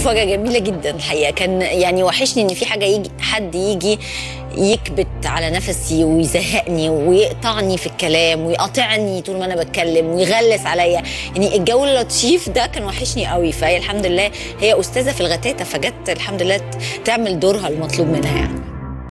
مفاجاه جميله جدا الحقيقه. كان يعني وحشني ان في حاجه يجي حد يجي يكبت على نفسي ويزهقني ويقطعني في الكلام ويقاطعني طول ما انا بتكلم ويغلس عليا. يعني الجو اللطيف ده كان وحشني قوي. فهي الحمد لله هي استاذه في الغتاتة، فجت الحمد لله تعمل دورها المطلوب منها يعني.